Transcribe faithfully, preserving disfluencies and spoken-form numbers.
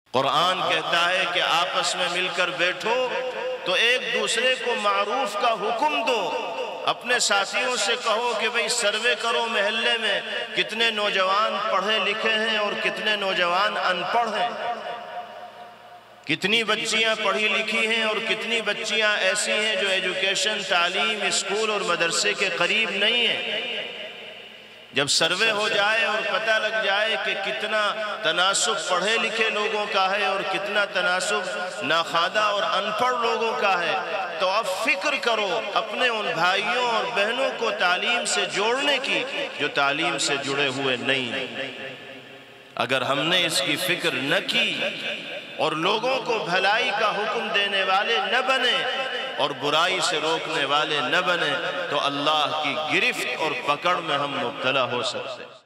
कुरान कहता है कि आपस में मिलकर बैठो तो एक दूसरे को मारूफ का हुक्म दो। अपने साथियों से कहो कि भाई सर्वे करो महल्ले में कितने नौजवान पढ़े लिखे हैं और कितने नौजवान अनपढ़ हैं, कितनी बच्चियां पढ़ी लिखी हैं और कितनी बच्चियां ऐसी हैं जो एजुकेशन, तालीम, स्कूल और मदरसे के करीब नहीं हैं। जब सर्वे हो जाए और पता लग जाए कि कितना तनासुब पढ़े लिखे लोगों का है और कितना तनासुब नाखादा और अनपढ़ लोगों का है, तो अब फिक्र करो अपने उन भाइयों और बहनों को तालीम से जोड़ने की जो तालीम से जुड़े हुए नहीं। अगर हमने इसकी फिक्र न की और लोगों को भलाई का हुक्म देने वाले न बने और बुराई से रोकने वाले न बने, तो अल्लाह की गिरफ्त और पकड़ में हम मुब्तला हो सकते हैं।